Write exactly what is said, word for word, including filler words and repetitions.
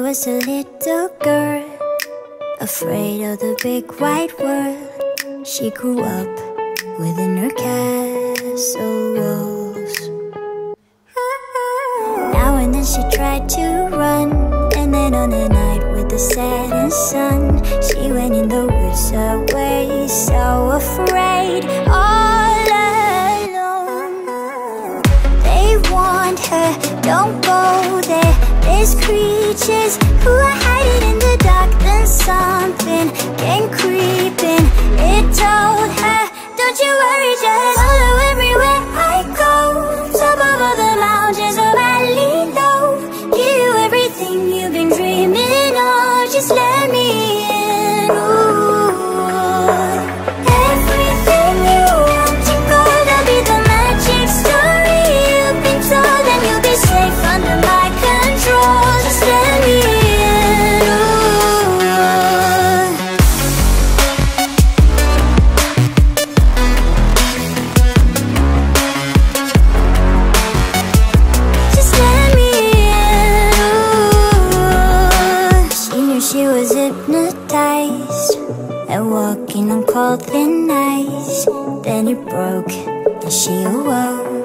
was a little girl, afraid of the big white world. She grew up within her castle walls. Now and then she tried to run, and then on a night with the setting sun, she went in the woods away, so afraid, all alone. They warned her, don't go there, there's creatures who are hiding in the dark. Then something came creeping, it told her, don't you worry, just follow everywhere I go. Top of all the mountains or valley low, give you everything you've been dreaming of. Just let me in. Ooh. Everything you want to go, there'll be the magic story you've been told, and you'll be safe under my control. Just let me in. She was hypnotized and walking on cold thin ice. Then it broke and she awoke.